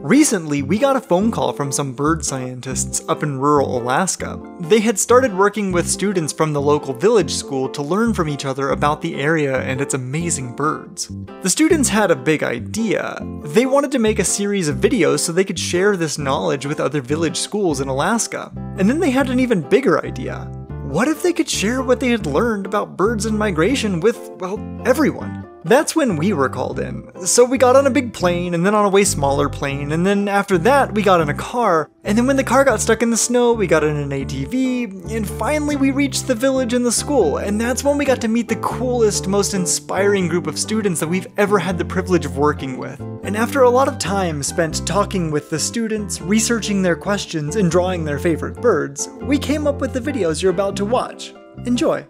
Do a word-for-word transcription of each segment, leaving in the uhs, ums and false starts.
Recently, we got a phone call from some bird scientists up in rural Alaska. They had started working with students from the local village school to learn from each other about the area and its amazing birds. The students had a big idea. They wanted to make a series of videos so they could share this knowledge with other village schools in Alaska. And then they had an even bigger idea. What if they could share what they had learned about birds and migration with, well, everyone? That's when we were called in. So we got on a big plane, and then on a way smaller plane, and then after that we got in a car, and then when the car got stuck in the snow, we got in an A T V, and finally we reached the village and the school, and that's when we got to meet the coolest, most inspiring group of students that we've ever had the privilege of working with. And after a lot of time spent talking with the students, researching their questions, and drawing their favorite birds, we came up with the videos you're about to watch. Enjoy!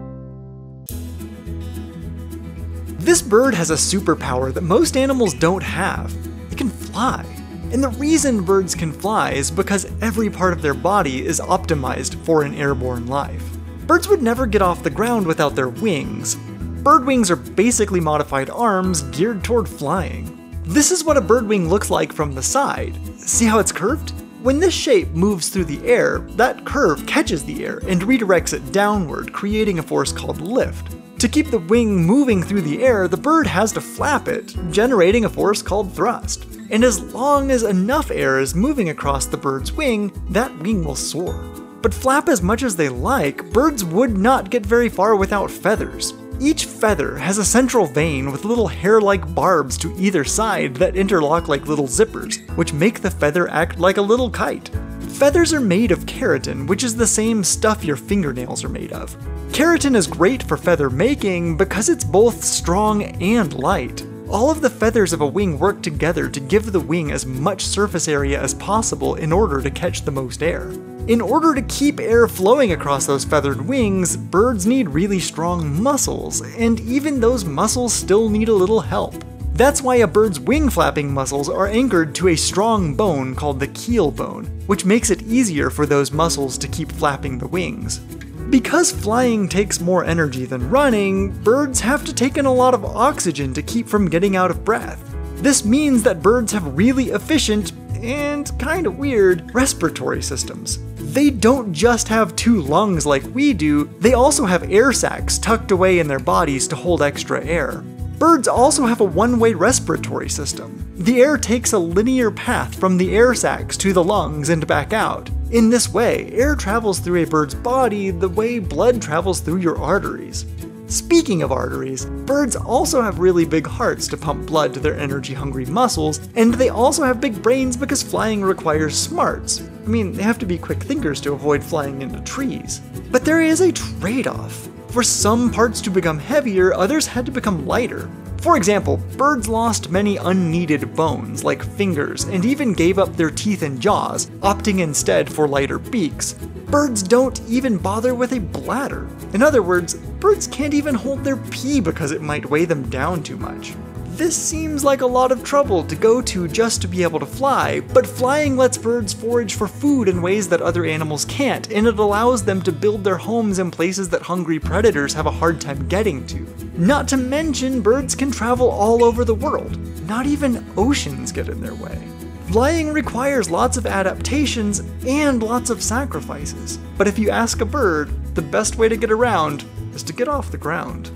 This bird has a superpower that most animals don't have. It can fly. And the reason birds can fly is because every part of their body is optimized for an airborne life. Birds would never get off the ground without their wings. Bird wings are basically modified arms geared toward flying. This is what a bird wing looks like from the side. See how it's curved? When this shape moves through the air, that curve catches the air and redirects it downward, creating a force called lift. To keep the wing moving through the air, the bird has to flap it, generating a force called thrust. And as long as enough air is moving across the bird's wing, that wing will soar. But flap as much as they like, birds would not get very far without feathers. Each feather has a central vein with little hair-like barbs to either side that interlock like little zippers, which make the feather act like a little kite. Feathers are made of keratin, which is the same stuff your fingernails are made of. Keratin is great for feather making because it's both strong and light. All of the feathers of a wing work together to give the wing as much surface area as possible in order to catch the most air. In order to keep air flowing across those feathered wings, birds need really strong muscles, and even those muscles still need a little help. That's why a bird's wing flapping muscles are anchored to a strong bone called the keel bone, which makes it easier for those muscles to keep flapping the wings. Because flying takes more energy than running, birds have to take in a lot of oxygen to keep from getting out of breath. This means that birds have really efficient, and kinda weird, respiratory systems. They don't just have two lungs like we do, they also have air sacs tucked away in their bodies to hold extra air. Birds also have a one-way respiratory system. The air takes a linear path from the air sacs to the lungs and back out. In this way, air travels through a bird's body the way blood travels through your arteries. Speaking of arteries, birds also have really big hearts to pump blood to their energy-hungry muscles, and they also have big brains because flying requires smarts. I mean, they have to be quick thinkers to avoid flying into trees. But there is a trade-off. For some parts to become heavier, others had to become lighter. For example, birds lost many unneeded bones, like fingers, and even gave up their teeth and jaws, opting instead for lighter beaks. Birds don't even bother with a bladder. In other words, birds can't even hold their pee because it might weigh them down too much. This seems like a lot of trouble to go to just to be able to fly, but flying lets birds forage for food in ways that other animals can't, and it allows them to build their homes in places that hungry predators have a hard time getting to. Not to mention, birds can travel all over the world. Not even oceans get in their way. Flying requires lots of adaptations and lots of sacrifices, but if you ask a bird, the best way to get around is to get off the ground.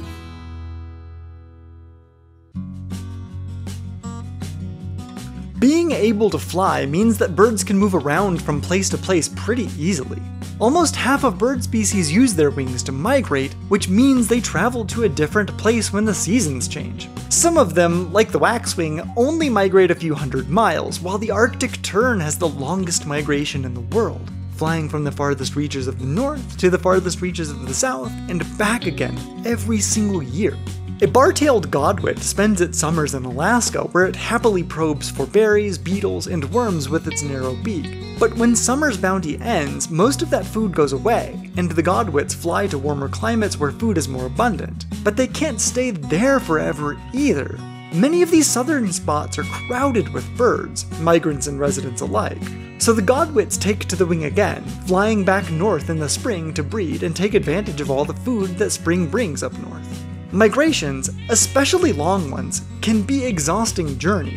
Being able to fly means that birds can move around from place to place pretty easily. Almost half of bird species use their wings to migrate, which means they travel to a different place when the seasons change. Some of them, like the waxwing, only migrate a few hundred miles, while the Arctic tern has the longest migration in the world, flying from the farthest reaches of the north to the farthest reaches of the south and back again every single year. A bar-tailed godwit spends its summers in Alaska, where it happily probes for berries, beetles, and worms with its narrow beak. But when summer's bounty ends, most of that food goes away, and the godwits fly to warmer climates where food is more abundant. But they can't stay there forever either. Many of these southern spots are crowded with birds, migrants and residents alike. So the godwits take to the wing again, flying back north in the spring to breed and take advantage of all the food that spring brings up north. Migrations, especially long ones, can be exhausting journeys.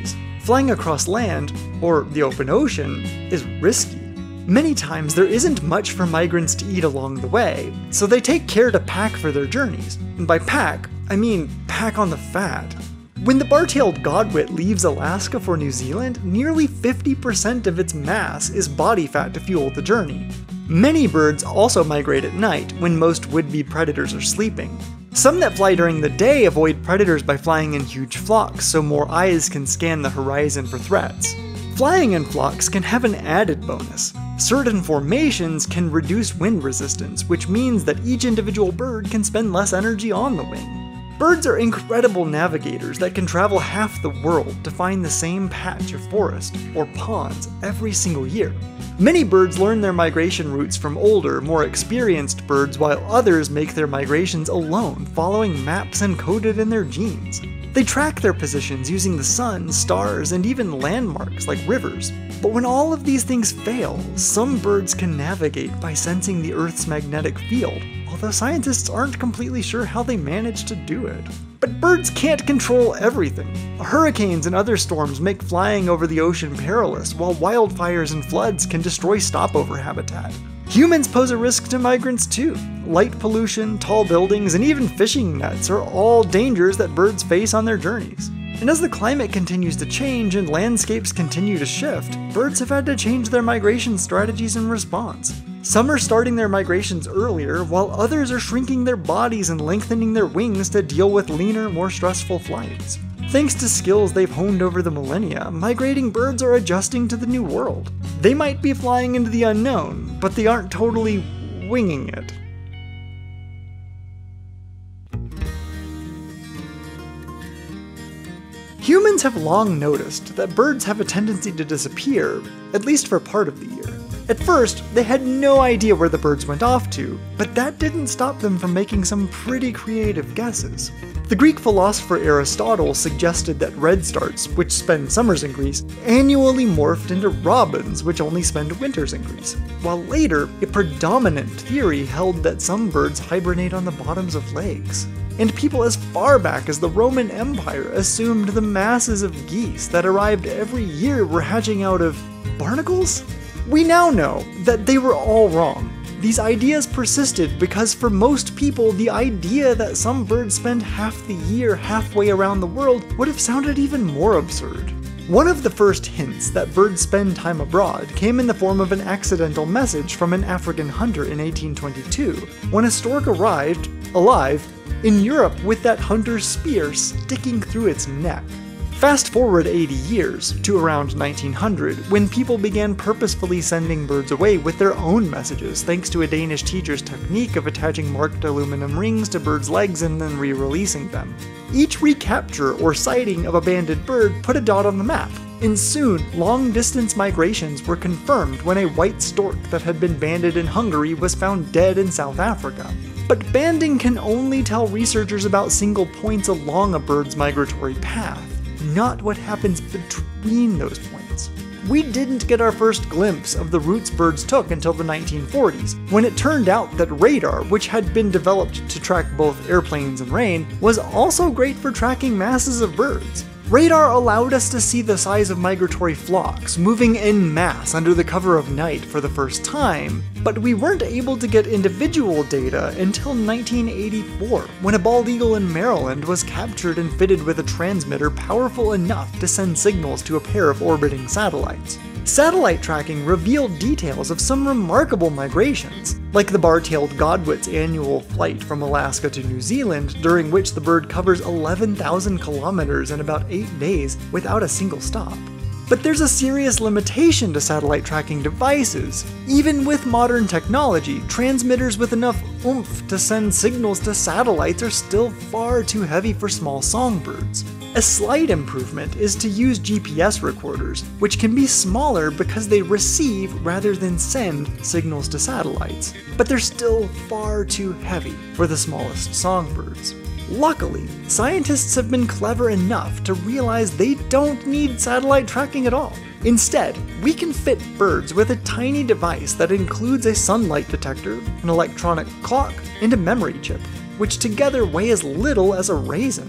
Flying across land, or the open ocean, is risky. Many times there isn't much for migrants to eat along the way, so they take care to pack for their journeys. And by pack, I mean pack on the fat. When the bar-tailed godwit leaves Alaska for New Zealand, nearly fifty percent of its mass is body fat to fuel the journey. Many birds also migrate at night, when most would-be predators are sleeping. Some that fly during the day avoid predators by flying in huge flocks so more eyes can scan the horizon for threats. Flying in flocks can have an added bonus. Certain formations can reduce wind resistance, which means that each individual bird can spend less energy on the wing. Birds are incredible navigators that can travel half the world to find the same patch of forest or ponds every single year. Many birds learn their migration routes from older, more experienced birds, while others make their migrations alone, following maps encoded in their genes. They track their positions using the sun, stars, and even landmarks like rivers. But when all of these things fail, some birds can navigate by sensing the Earth's magnetic field, although scientists aren't completely sure how they manage to do it. But birds can't control everything. Hurricanes and other storms make flying over the ocean perilous, while wildfires and floods can destroy stopover habitat. Humans pose a risk to migrants too. Light pollution, tall buildings, and even fishing nets are all dangers that birds face on their journeys. And as the climate continues to change and landscapes continue to shift, birds have had to change their migration strategies in response. Some are starting their migrations earlier, while others are shrinking their bodies and lengthening their wings to deal with leaner, more stressful flights. Thanks to skills they've honed over the millennia, migrating birds are adjusting to the new world. They might be flying into the unknown, but they aren't totally winging it. Humans have long noticed that birds have a tendency to disappear, at least for part of the year. At first, they had no idea where the birds went off to, but that didn't stop them from making some pretty creative guesses. The Greek philosopher Aristotle suggested that redstarts, which spend summers in Greece, annually morphed into robins, which only spend winters in Greece, while later, a predominant theory held that some birds hibernate on the bottoms of lakes. And people as far back as the Roman Empire assumed the masses of geese that arrived every year were hatching out of barnacles? We now know that they were all wrong. These ideas persisted because for most people, the idea that some birds spend half the year halfway around the world would have sounded even more absurd. One of the first hints that birds spend time abroad came in the form of an accidental message from an African hunter in eighteen twenty-two, when a stork arrived, alive, in Europe with that hunter's spear sticking through its neck. Fast forward eighty years, to around nineteen hundred, when people began purposefully sending birds away with their own messages thanks to a Danish teacher's technique of attaching marked aluminum rings to birds' legs and then re-releasing them. Each recapture or sighting of a banded bird put a dot on the map, and soon long-distance migrations were confirmed when a white stork that had been banded in Hungary was found dead in South Africa. But banding can only tell researchers about single points along a bird's migratory path, not what happens between those points. We didn't get our first glimpse of the routes birds took until the nineteen forties, when it turned out that radar, which had been developed to track both airplanes and rain, was also great for tracking masses of birds. Radar allowed us to see the size of migratory flocks moving en masse under the cover of night for the first time, but we weren't able to get individual data until nineteen eighty-four, when a bald eagle in Maryland was captured and fitted with a transmitter powerful enough to send signals to a pair of orbiting satellites. Satellite tracking revealed details of some remarkable migrations, like the bar-tailed godwit's annual flight from Alaska to New Zealand, during which the bird covers eleven thousand kilometers in about eight days without a single stop. But there's a serious limitation to satellite tracking devices. Even with modern technology, transmitters with enough oomph to send signals to satellites are still far too heavy for small songbirds. A slight improvement is to use G P S recorders, which can be smaller because they receive rather than send signals to satellites, but they're still far too heavy for the smallest songbirds. Luckily, scientists have been clever enough to realize they don't need satellite tracking at all. Instead, we can fit birds with a tiny device that includes a sunlight detector, an electronic clock, and a memory chip, which together weigh as little as a raisin.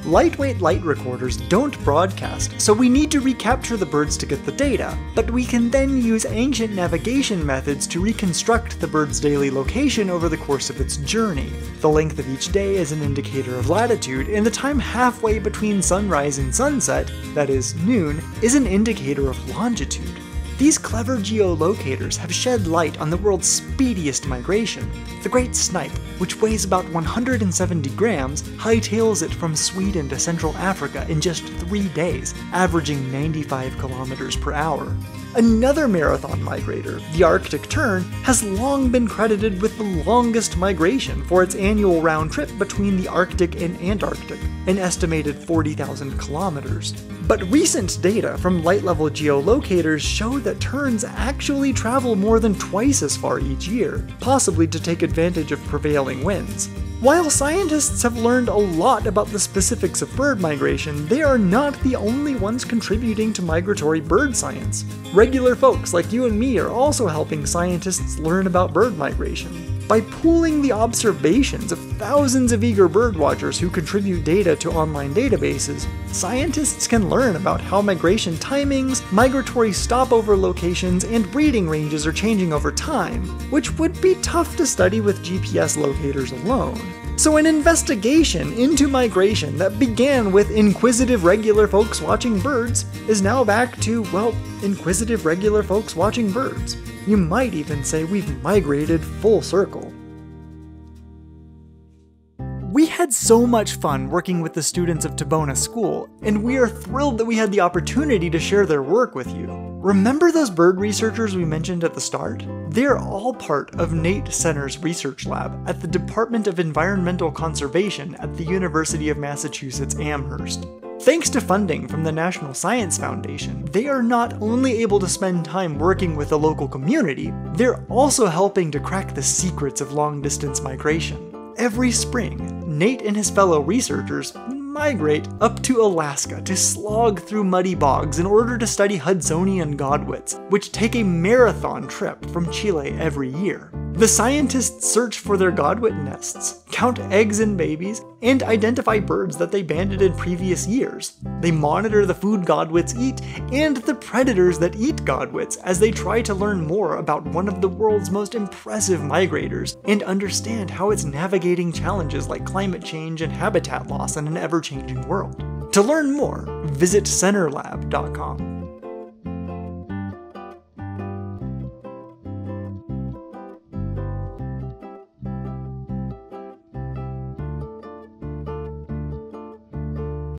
Lightweight light recorders don't broadcast, so we need to recapture the birds to get the data, but we can then use ancient navigation methods to reconstruct the bird's daily location over the course of its journey. The length of each day is an indicator of latitude, and the time halfway between sunrise and sunset, that is, noon, is an indicator of longitude. These clever geolocators have shed light on the world's speediest migration. The great snipe, which weighs about one hundred seventy grams, hightails it from Sweden to Central Africa in just three days, averaging ninety-five kilometers per hour. Another marathon migrator, the Arctic tern, has long been credited with the longest migration for its annual round trip between the Arctic and Antarctic, an estimated forty thousand kilometers. But recent data from light-level geolocators show that terns actually travel more than twice as far each year, possibly to take advantage of prevailing winds. While scientists have learned a lot about the specifics of bird migration, they are not the only ones contributing to migratory bird science. Regular folks like you and me are also helping scientists learn about bird migration. By pooling the observations of thousands of eager birdwatchers who contribute data to online databases, scientists can learn about how migration timings, migratory stopover locations, and breeding ranges are changing over time, which would be tough to study with G P S locators alone. So an investigation into migration that began with inquisitive regular folks watching birds is now back to, well, inquisitive regular folks watching birds. You might even say we've migrated full circle. We had so much fun working with the students of Tebughna School, and we are thrilled that we had the opportunity to share their work with you. Remember those bird researchers we mentioned at the start? They're all part of Nate Senner's research lab at the Department of Environmental Conservation at the University of Massachusetts Amherst. Thanks to funding from the National Science Foundation, they are not only able to spend time working with the local community, they're also helping to crack the secrets of long-distance migration. Every spring, Nate and his fellow researchers migrate up to Alaska to slog through muddy bogs in order to study Hudsonian godwits, which take a marathon trip from Chile every year. The scientists search for their godwit nests, count eggs and babies, and identify birds that they banded in previous years. They monitor the food godwits eat and the predators that eat godwits as they try to learn more about one of the world's most impressive migrators and understand how it's navigating challenges like climate change and habitat loss in an ever-changing world. To learn more, visit senner lab dot com.